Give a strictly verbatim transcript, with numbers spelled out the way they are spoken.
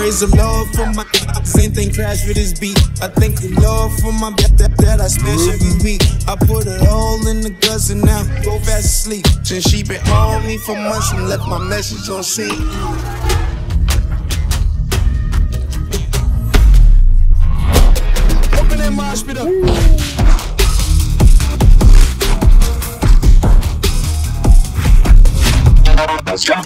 Praise the Lord for my anything crash with this beat. I thank the Lord for my that, that, that I smash every week. I put it all in the guts and now go fast asleep. Since she been on me for months and left my message on scene. Open that mosh pit up. Let's go.